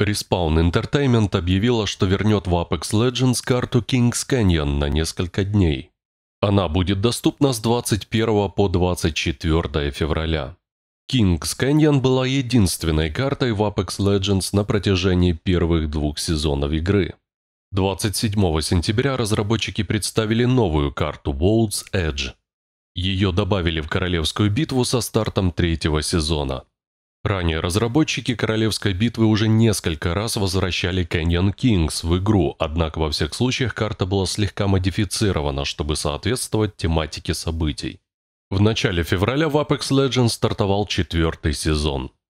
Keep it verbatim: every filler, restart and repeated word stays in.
Respawn Entertainment объявила, что вернет в Apex Legends карту Kings Canyon на несколько дней. Она будет доступна с двадцать первого по двадцать четвёртое февраля. Kings Canyon была единственной картой в Apex Legends на протяжении первых двух сезонов игры. двадцать седьмого сентября разработчики представили новую карту World's Edge. Ее добавили в Королевскую битву со стартом третьего сезона. Ранее разработчики Королевской битвы уже несколько раз возвращали Canyon Kings в игру, однако во всех случаях карта была слегка модифицирована, чтобы соответствовать тематике событий. В начале февраля в Apex Legends стартовал четвертый сезон.